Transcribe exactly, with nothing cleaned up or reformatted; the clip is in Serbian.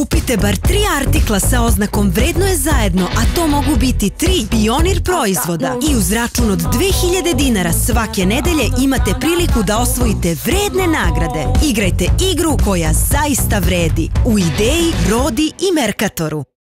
Kupite bar tri artikla sa oznakom Vredno je zajedno, a to mogu biti tri Pionir proizvoda. I uz račun od dve hiljade dinara svake nedelje imate priliku da osvojite vredne nagrade. Igrajte igru koja zaista vredi. U Ideji, Rodi i Merkatoru.